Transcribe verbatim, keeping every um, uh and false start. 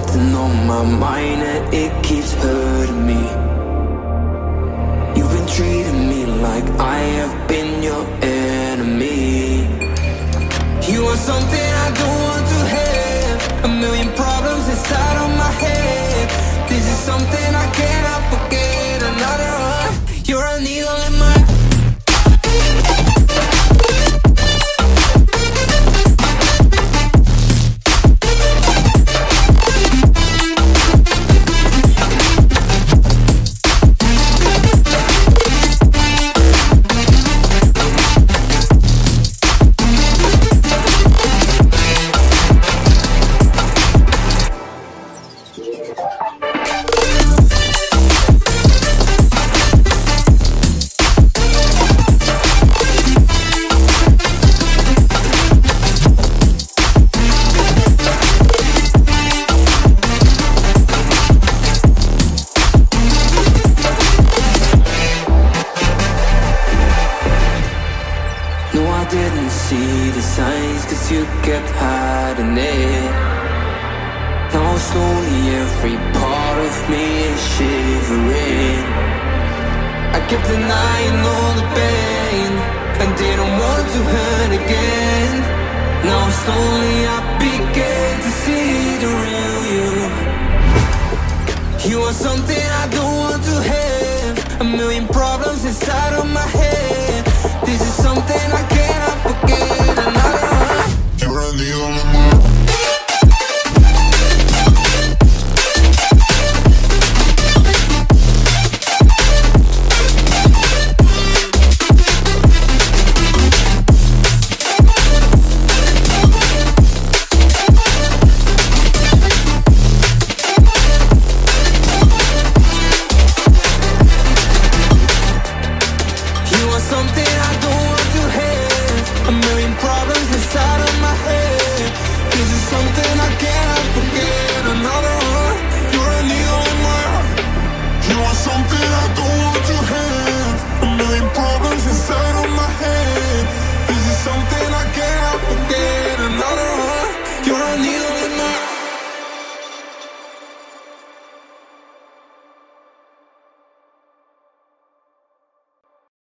something on my mind and it keeps hurting me. You've been treating me like I have been your enemy. You are something I don't want to have, a million problems inside of my head. This is something I cannot forget. Another one, you're a needle in my didn't see the signs, cause you kept hiding it. Now slowly every part of me is shivering. I kept denying all the pain and didn't want to hurt again. Now slowly I began to see the real you. You are something I don't want to have, a million problems inside of my head.